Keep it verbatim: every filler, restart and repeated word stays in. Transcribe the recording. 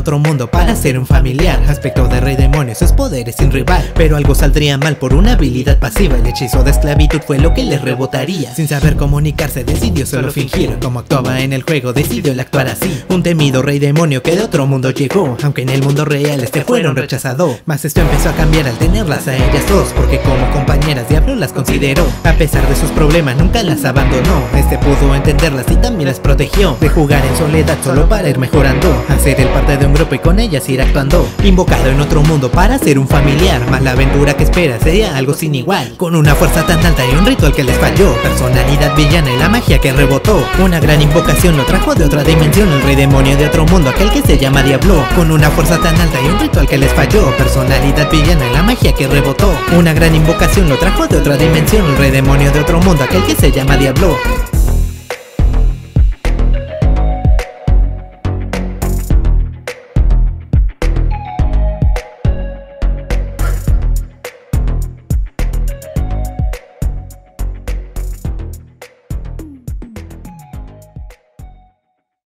otro mundo para ser un familiar. Aspecto de rey demonio, sus poderes sin rival. Pero algo saldría mal por una habilidad pasiva. El hechizo de esclavitud fue lo que le rebotaría. Sin saber comunicarse decidió solo fingir. Como actuaba en el juego decidió el actuar así. Un temido rey demonio que de otro mundo llegó, aunque en el mundo real este fueron rechazado. Mas esto empezó a cambiar al tenerlas a ellas dos, porque como compañeras Diablo las consideró. A pesar de sus problemas nunca las abandonó. Este pudo entenderlas y también las protegió de jugar en soledad solo para ir mejorando, hacer el parte de un grupo y con ellas ir actuando. Invocado en otro mundo para ser un familiar, más la aventura que espera sería algo sin igual. Con una fuerza tan alta y un ritual que les falló, personalidad villana y la magia que rebotó. Una gran invocación lo trajo de otra dimensión, el rey demonio de otro mundo, aquel que se llama Diablo. Con una fuerza tan alta y un ritual que les falló, personalidad villana y la magia que rebotó. Una gran invocación lo trajo de otra dimensión, el rey demonio de otro mundo, aquel que se llama Diablo.